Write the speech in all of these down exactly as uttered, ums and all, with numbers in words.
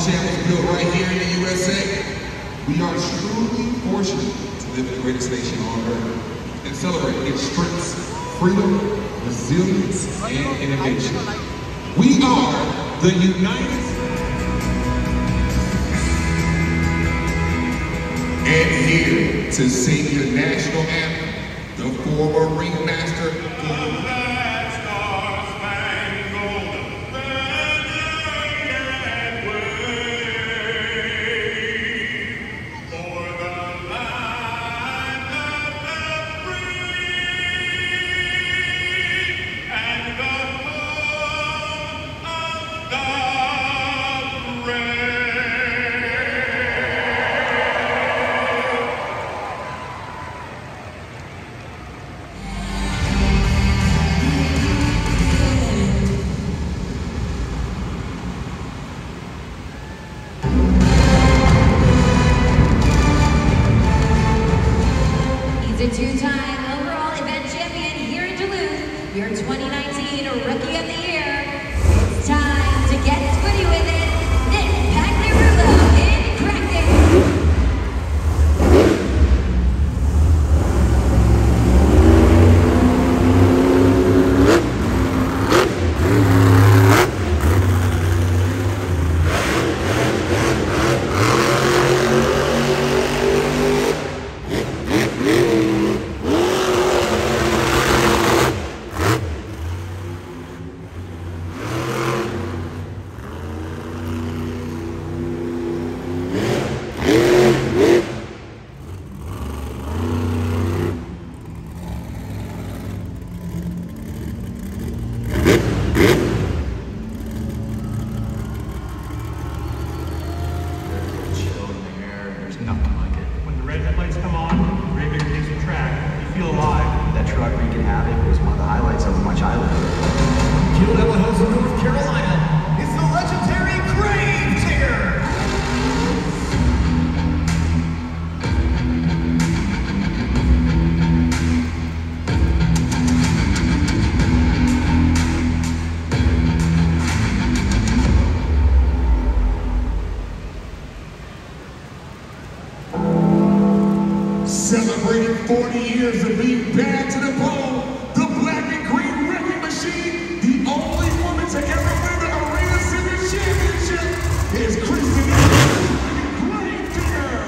champ was built right here in the U S A. We are truly fortunate to live in the greatest nation on earth and celebrate its strengths, freedom, resilience, and innovation. We are the United and here to sing your national anthem, the former ringmaster, He's a two-time overall event champion here in Duluth, your twenty nineteen Rookie of the Year. It's time to get squiddy with it. Nick Pagliarulo in practice. Nothing like it. When the red headlights come on, Ray takes the track, you feel alive. That truck wreaking havoc was one of the highlights of my childhood. Gilliland Hills of North Carolina is the legendary Grave Digger. celebrating forty years of being bad to the bone, the black and green wrecking machine, the only woman to ever win the Arena Center Championship is Kristen Grave Digger.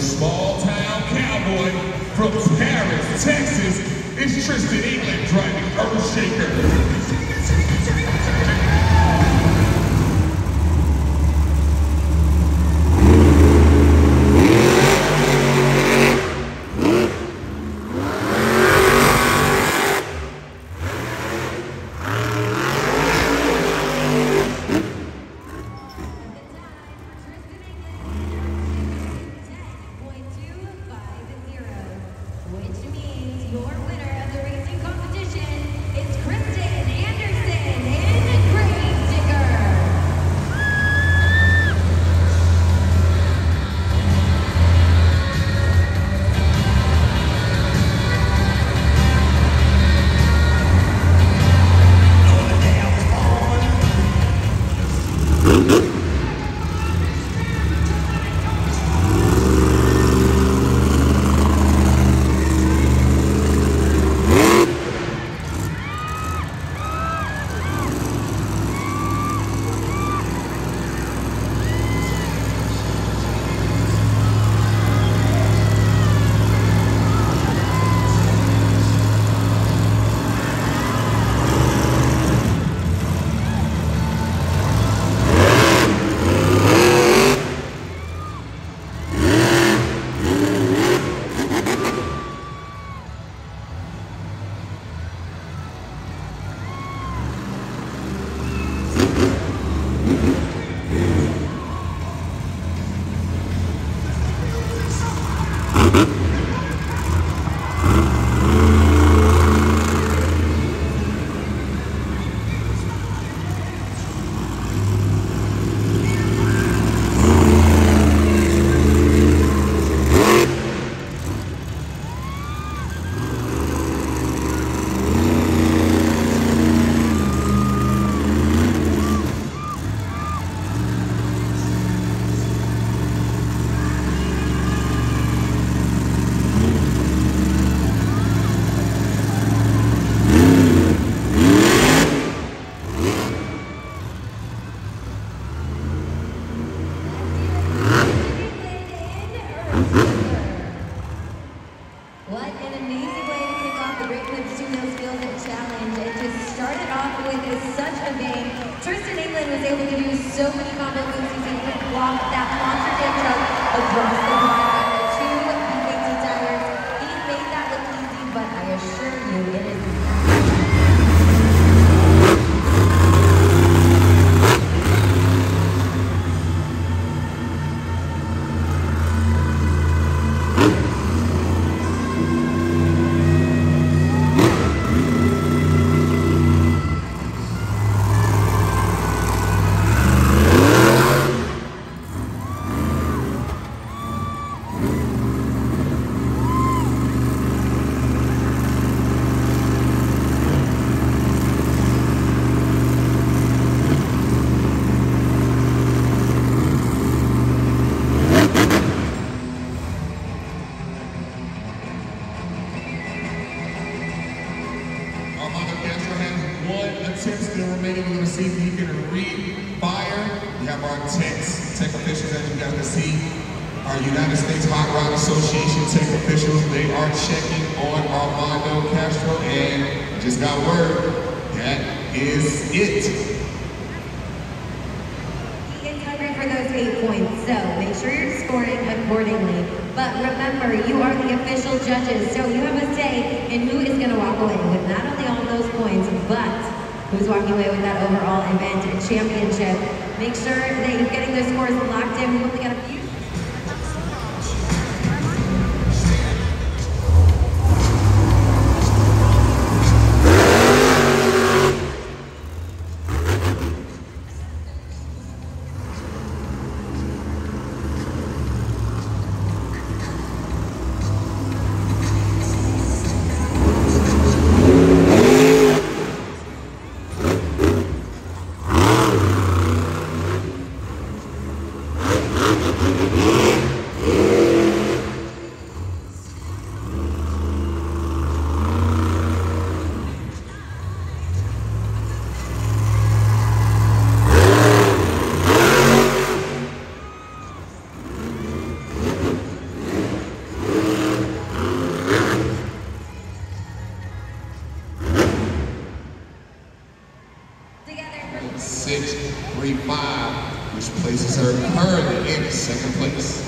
small town cowboy from Paris, Texas, is Tristan England driving Earthshaker. What an amazing way to kick off the Great Clips Studios Skills Challenge. And to start it off with such a bang, Tristan England was able to do so many combo moves. He's able to block that monster jump truck across the bar on the two B K T tires. He made that look easy, but I assure you it is still remaining. We're going to see if he can re-fire. We have our techs, tech officials, as you guys can see, our United States Hot Rod Association tech officials. They are checking on Armando Castro, and just got word, that is it. He is hungry for those eight points, so make sure you're scoring accordingly. But remember, you are the official judges, so you have a say in who is going to walk away with not only all those points, but who's walking away with that overall event championship. Make sure that you're getting those scores locked in. We've only got a few. We'll be right back. six three five, which places her currently in second place.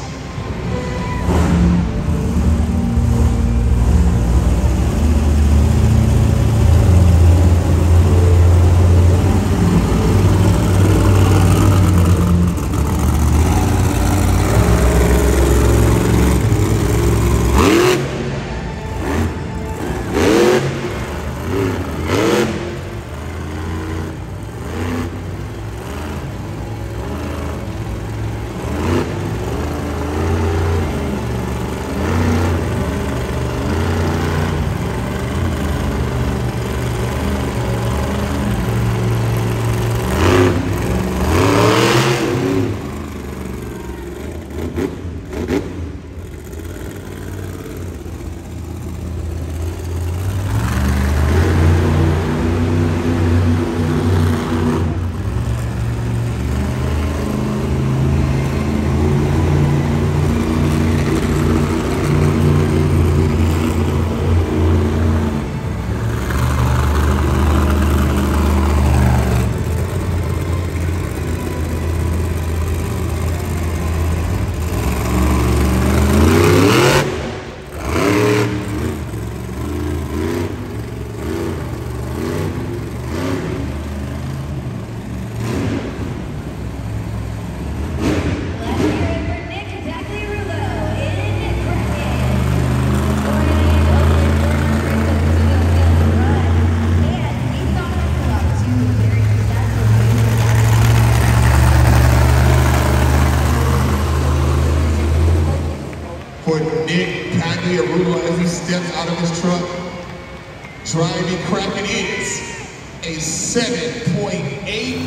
For Nick Pagliarulo as he steps out of his truck, driving Kraken is a seven point eight.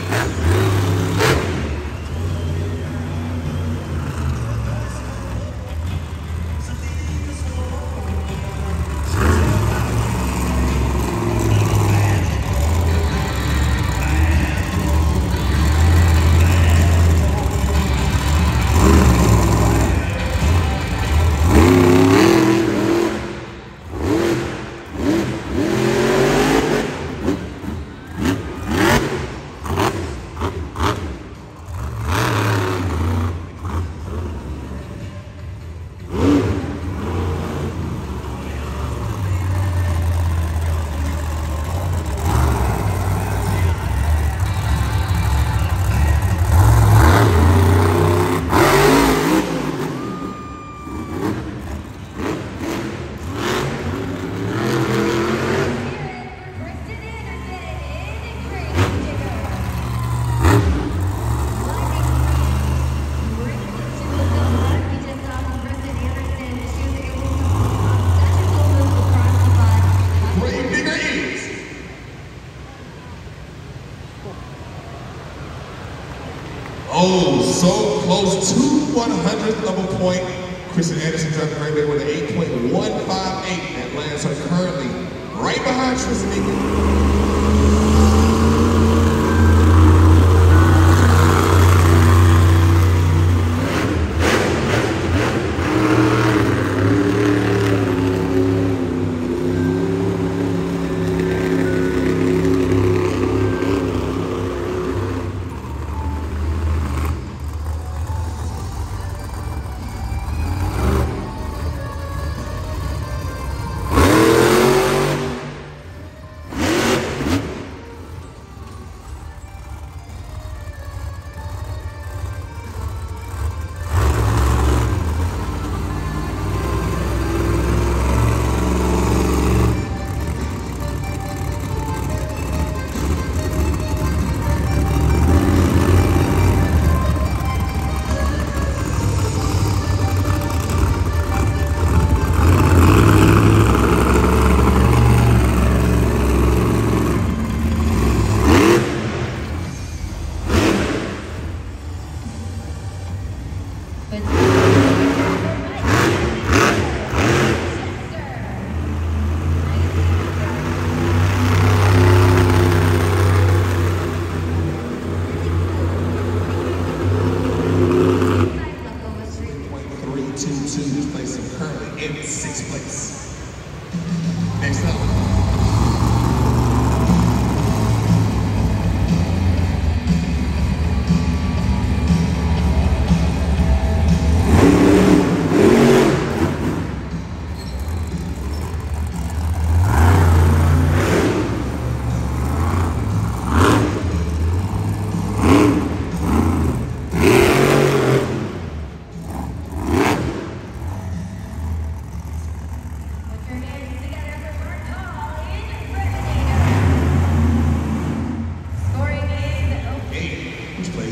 Oh, so close to one hundredth of a point. Kristen Anderson driving right there with an eight point one five eight. That lands her currently right behind Tristan Egan.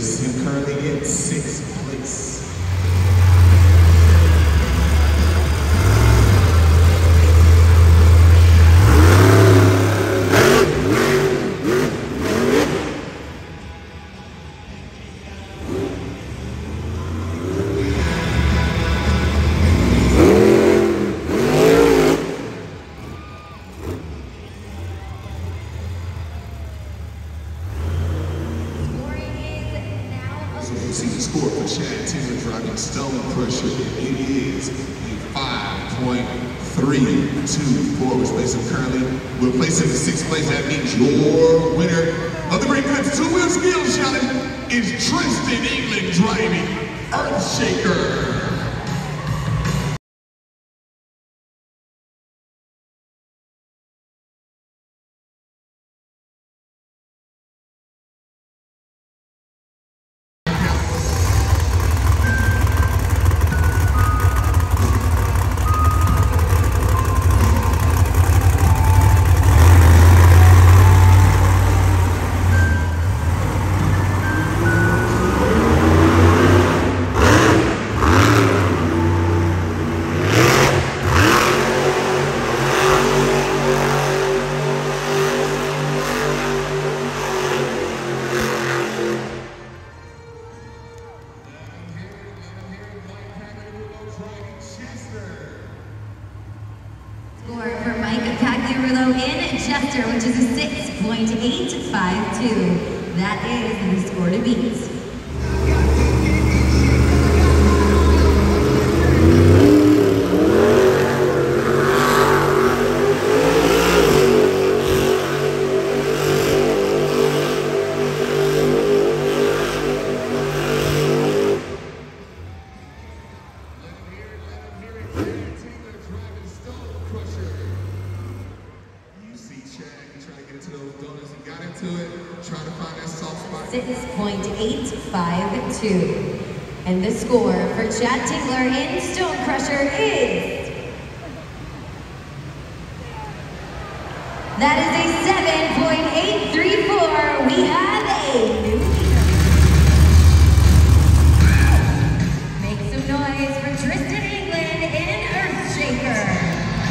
place him currently in sixth place. See the score for Chad Taylor driving Stone Crusher. It is a five point three two four, which places him currently. We'll place him in sixth place. That means your winner of the Great Cuts Two-Wheel Skills Challenge is Tristan England driving Earthshaker. Score for Mike Pagliarulo in Chester, which is a six point eight five two. That is the score to beat. Trying to find that soft spot. six point eight five two. And the score for Chad Tingler in Stone Crusher is... That is a seven point eight three four. We have a new leader. Make some noise for Tristan England in Earthshaker.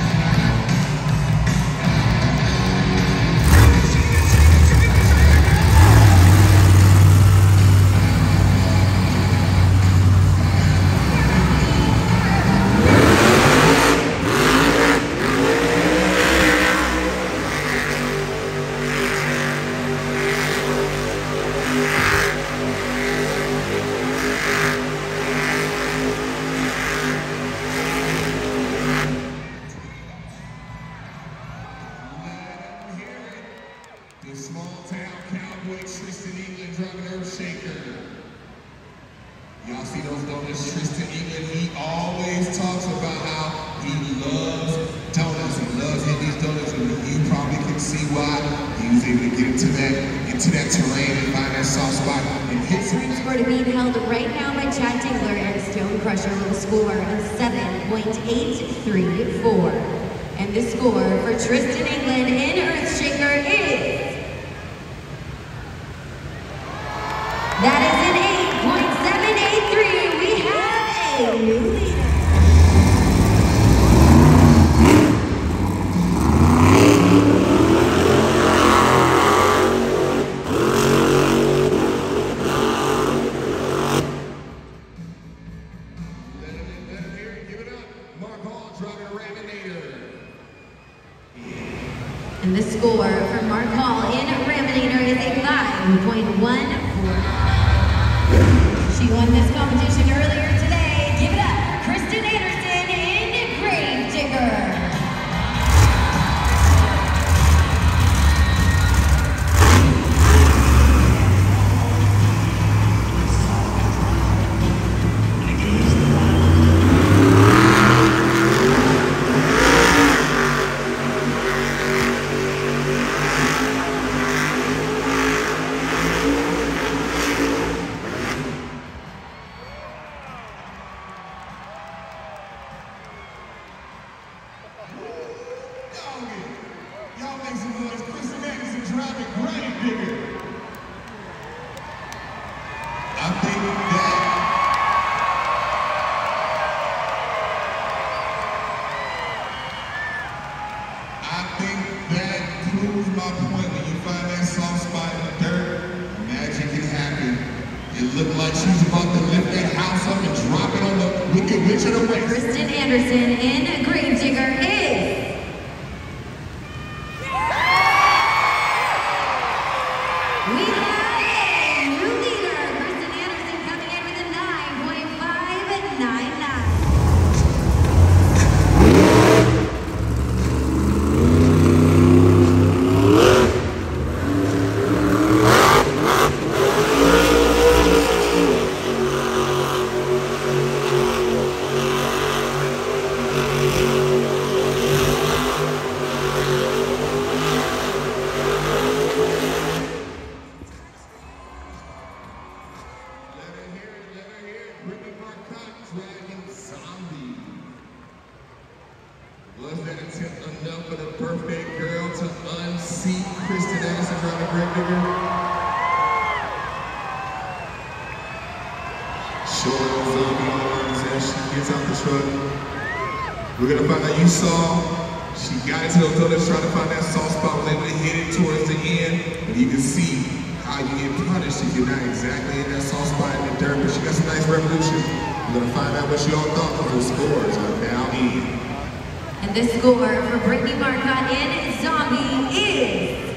The small town cowboy Tristan England driving Earthshaker. Y'all see those donuts? Tristan England, he always talks about how he loves donuts. He loves hitting these donuts, and you probably can see why he was able to get into that into that terrain and find that soft spot and hit some. The score to being held right now by Chad Tingler and Stone Crusher with a score of seven point eight three four. And the score for Tristan England in Earthshaker is... That is an eight point seven eight three. We have a new leader. Let him, let him hear it. Give it up. Mark Hall driving a Raminator. And the score for Mark Hall in Raminator is a five point one four. She won this competition earlier today. Give it up, Kristen Anderson in Gravedigger. It looked like she's about to lift that house up and drop it on the wicked witch of the west. Kristen Anderson in Gravedigger is... We have a new leader, Kristen Anderson, coming in with a nine point five nine nine. Was that attempt enough for the birthday girl to unseat Kristen Anderson driving Gravedigger? Short of zombie arms as she gets out the truck. We're gonna find out you saw. She got into those donuts trying to find that soft spot, was able to hit it towards the end. But you can see how you get punished if you're not exactly in that soft spot in the dirt. But she got some nice revolution. We're gonna find out what she all thought of those scores are now in. And the score for Brittany Marcotte in Zombie is...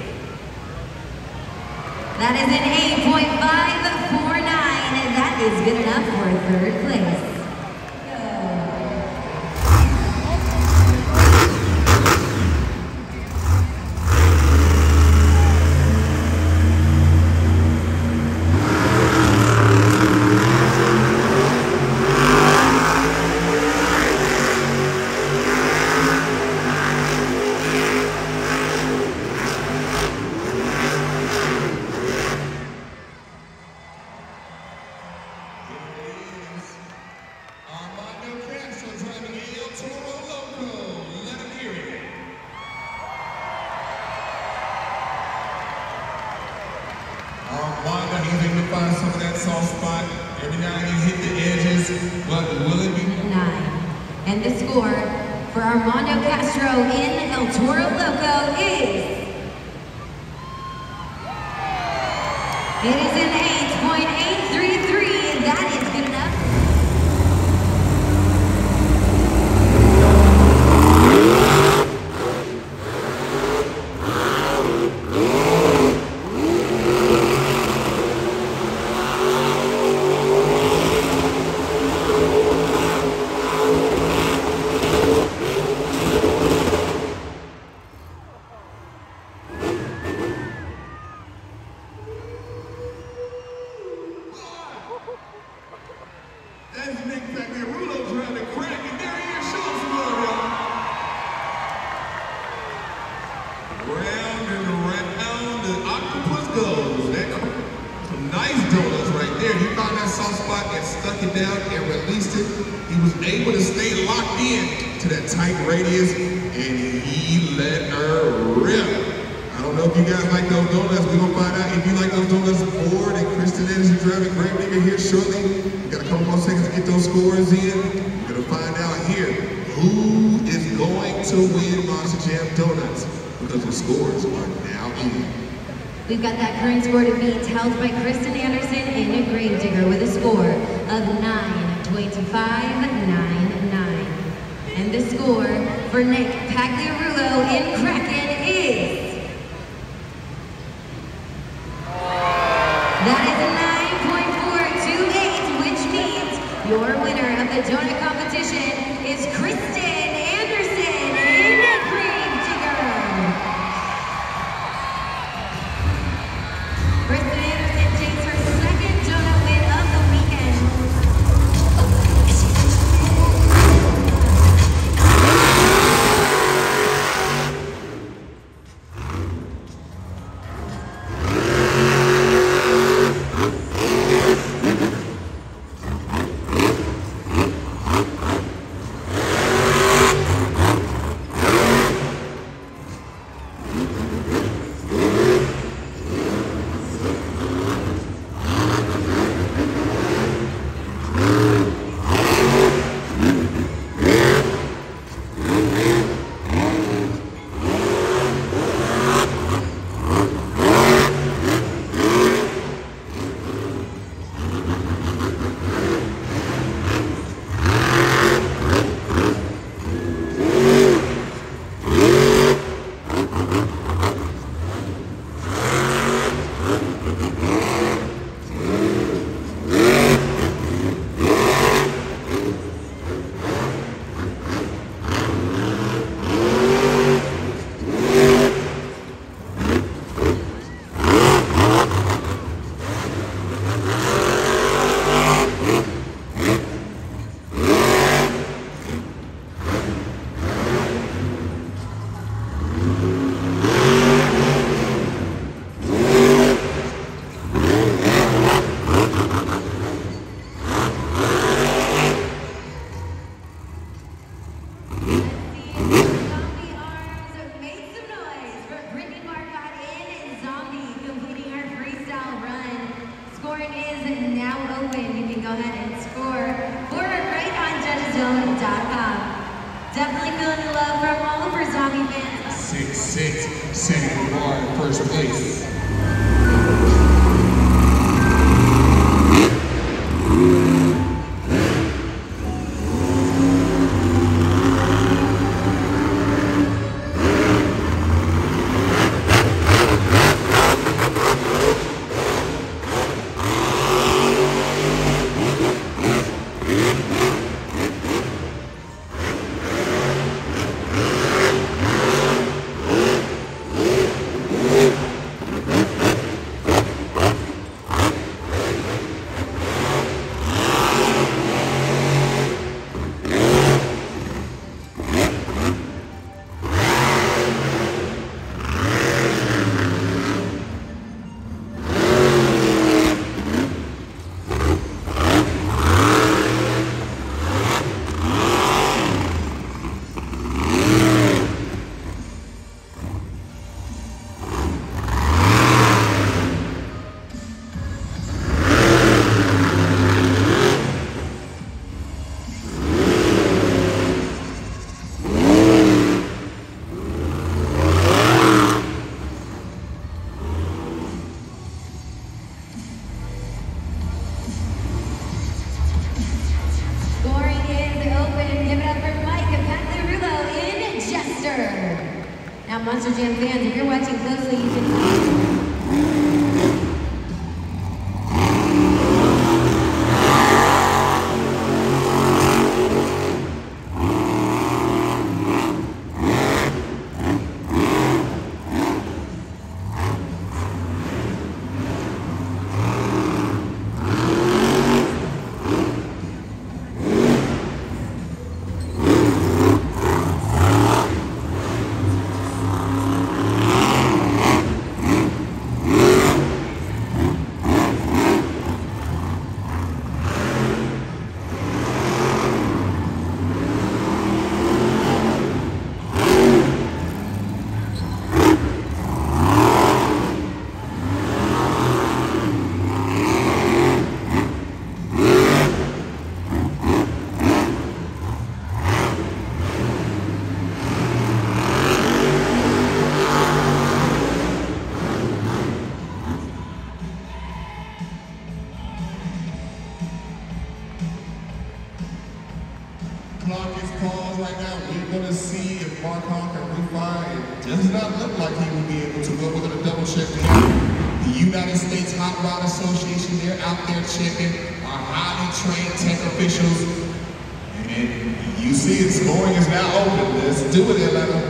That is an eight point five four nine, and that is good enough for third place. He's able to find some of that soft spot. Every now and then hit the edges, but will it be? Nine. And the score for Armando Castro in El Toro Loco is... It is an eight point eight three three, and that is good enough. That's Nick back there. Rulo trying to crack it. There he is. Show us some love, y'all. Round and round the octopus goes. That, some nice donuts right there. He found that soft spot and stuck it down and released it. He was able to stay locked in to that tight radius, and he let her rip. I don't know if you guys like those donuts. We're gonna find out if you like those donuts more than Kristen Anderson driving Gravedigger here shortly. We got a couple more seconds to get those scores in. We're gonna find out here who is going to win Monster Jam Donuts because the scores are now in. We've got that current score to beat held by Kristen Anderson in a Gravedigger with a score of nine point five nine nine. And the score for Nick Pagliarulo in Kraken is... That is a nine point four two eight, which means your winner of the donut competition is Kristen Anderson in Gravedigger. Kristen Anderson takes her second donut win of the weekend. open, you can go ahead and score for it right on judges zone dot com. Definitely feeling the love from all of our zombie fans. six six, setting the bar in first place. Now, Monster Jam fans, if you're watching closely, you can clock is paused right now. We're going to see if Marcon can refine. It does not look like he will be able to, but we're going to double check the The United States Hot Rod Association, they're out there checking our highly trained tech officials. And you see it, scoring is now open. Let's do it, Atlanta.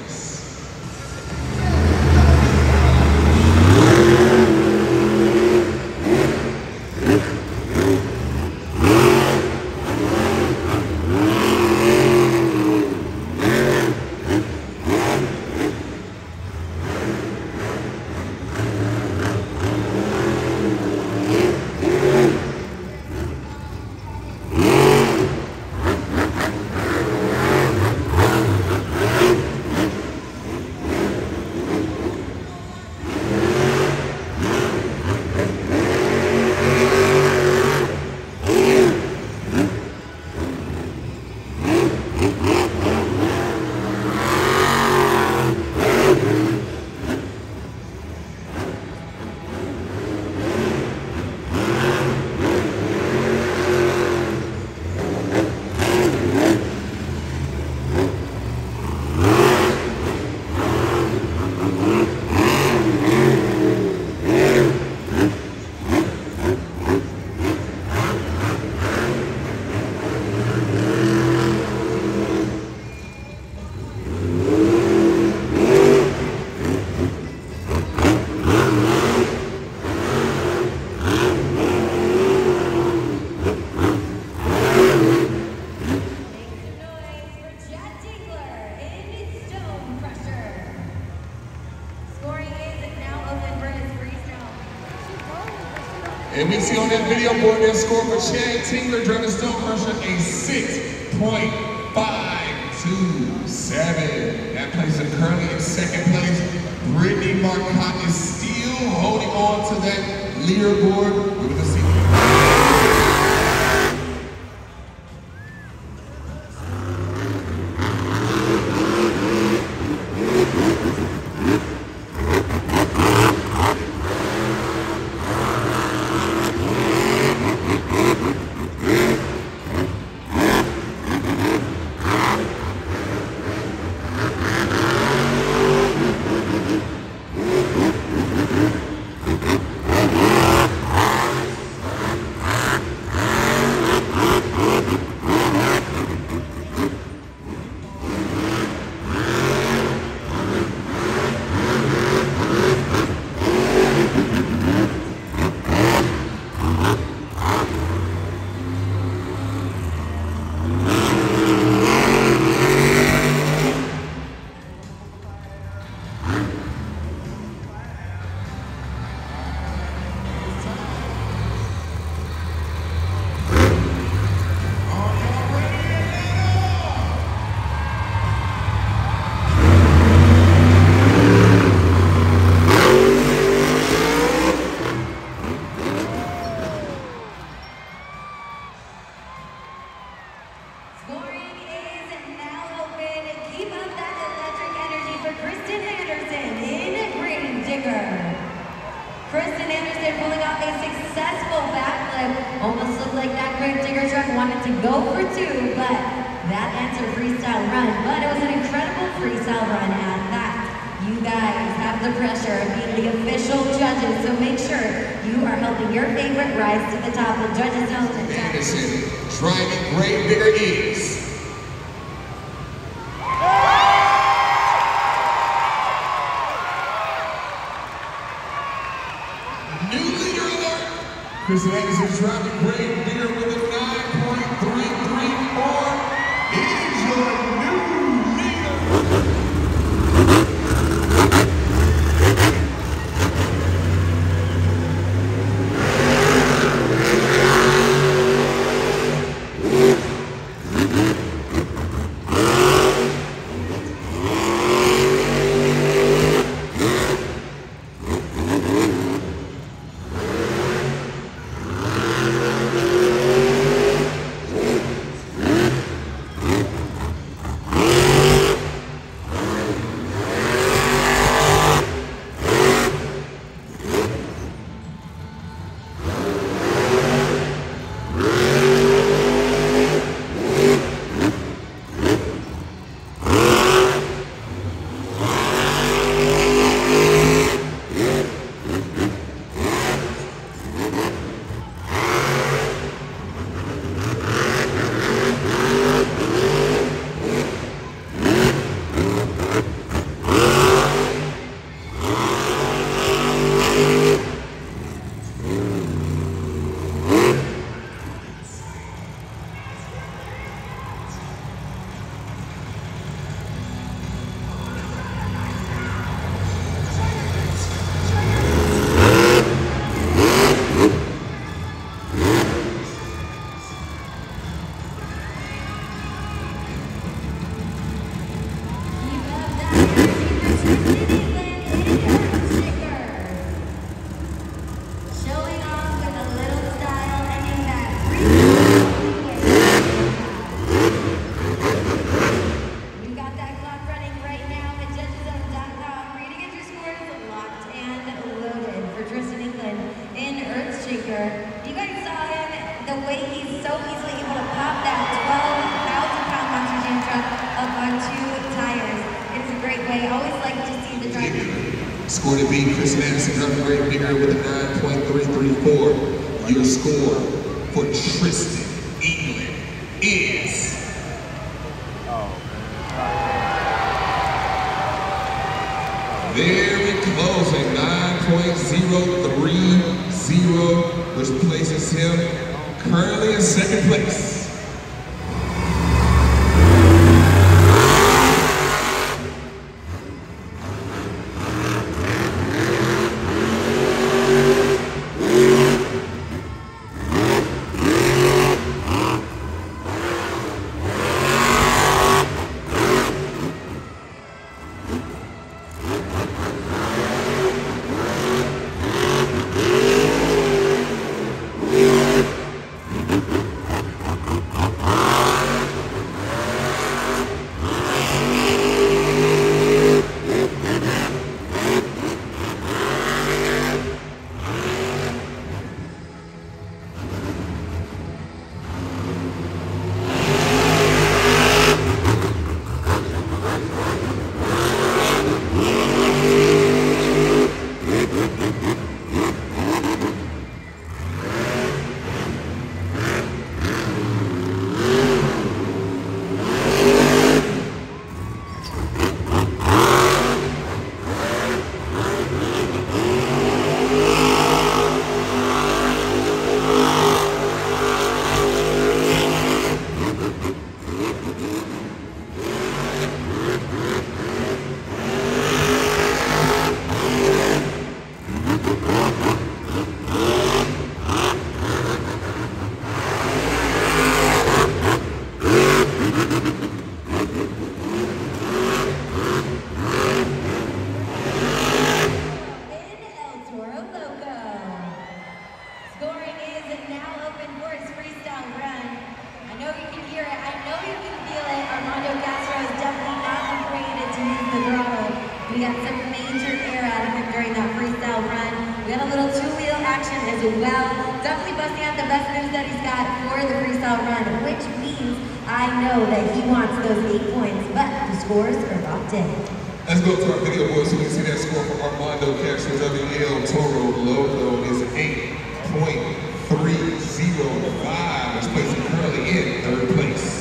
And we see on that video board their score for Chad Tingler during the Stone Crusher, a six point five two seven. That places him currently in second place. Brittany Marcotte is still holding on to that leaderboard. We're going to see. pulling off a successful backflip. Almost looked like that grave digger truck wanted to go for two, but that ends her freestyle run. But it was an incredible freestyle run at that. You guys have the pressure of being the official judges, so make sure you are helping your favorite rise to the top. The judges know that Anderson, driving grave digger is new leader alert. Chris Anderson driving grave digger with a nine point three three four is your new leader. You guys saw him, the way he's so easily able to pop that twelve thousand pound Monster Jam truck up on two tires. It's a great way. I always like to see the driver. Score to beat Chris Anderson driving grave digger with a nine point three three four. Your score for Tristan England is very closing, nine point zero three zero, which places him currently in second place. action as well. Definitely busting out the best moves that he's got for the freestyle run, which means I know that he wants those eight points, but the scores are locked in. Let's go to our video board so we can see that score for Armando Castro. W L Toro Loco is eight point three zero five, which places him currently in third place.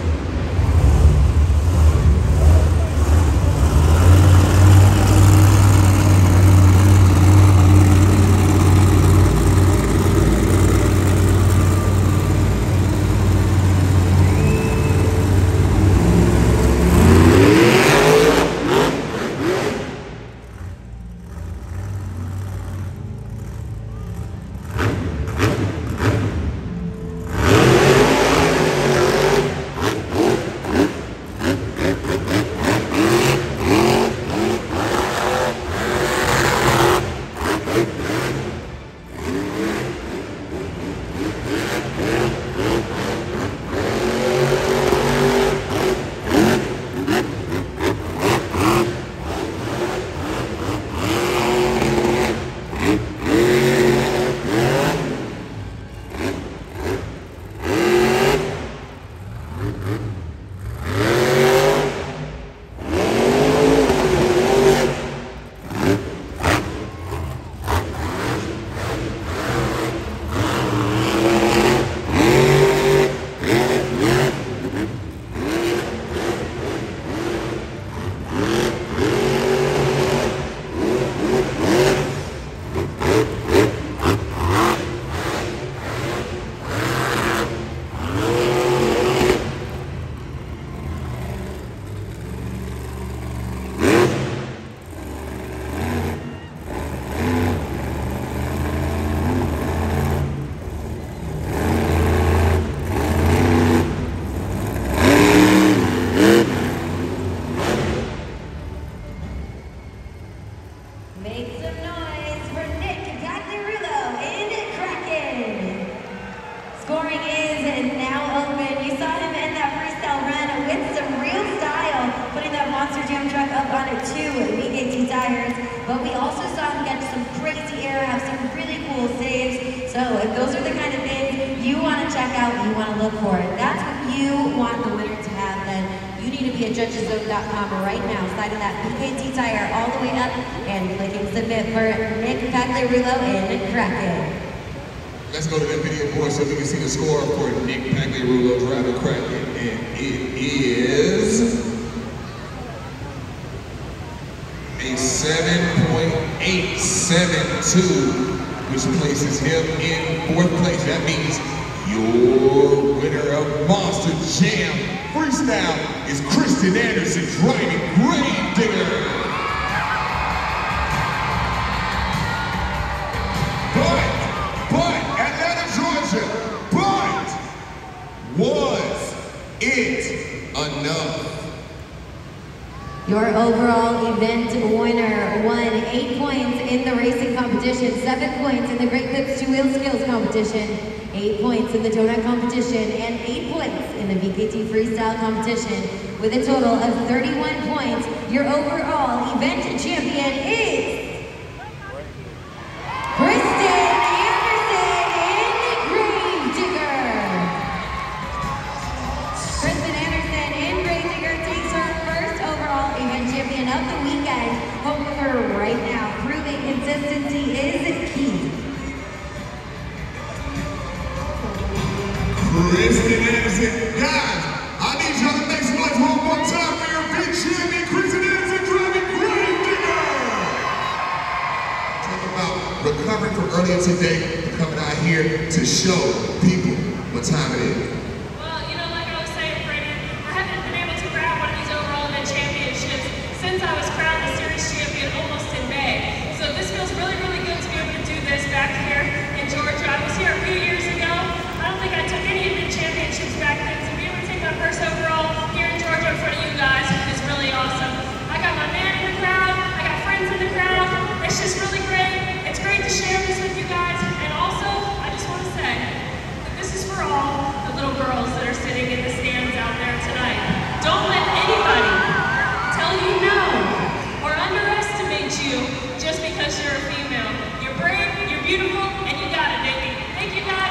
But we also saw him get some crazy air, have some really cool saves. So if those are the kind of things you want to check out, you want to look for it, that's what you want the winner to have, then you need to be at judges zone dot com right now, sliding that B K T tire all the way up and clicking submit for Nick Pagliarulo and Kraken. Let's go to the video board so we can see the score for Nick Pagliarulo driving Kraken, and it is a seven point eight seven two, which places him in fourth place. That means your winner of Monster Jam Freestyle is Kristen Anderson driving Gravedigger. But, but, Atlanta, Georgia, but, was it enough? Your overall event winner won eight points in the racing competition, seven points in the Great Clips two-wheel skills competition, eight points in the donut competition, and eight points in the V K T freestyle competition. With a total of thirty-one points, your overall event champion is Kristen Anderson in Gravedigger. Kristen Anderson in Gravedigger takes her first overall event champion of the weekend home with her right now, proving consistency is key. Kristen Anderson, guys, I need y'all to make some noise one more time for your big champion, Kristen Anderson driving Gravedigger. Talk about recovering from earlier today, coming out here to show people what time it is. Well, you know, like I was saying, Brandon, I haven't been able to grab one of these overall event championships since I was crowned the series champion almost in May. So this feels really, really good to be able to do this back here in Georgia. I was here a few years ago. I don't think I took any event championships back then, so being able to take my first overall here in Georgia in front of you guys is really awesome. I got my man in the crowd, I got friends in the crowd. It's just really great. It's great to share this with you guys. And also, I just want to say that this is for all the little girls that are sitting in the stands out there tonight. Don't let anybody tell you no or underestimate you just because you're a female. You're brave, you're beautiful, and you got it, baby. Thank you, guys.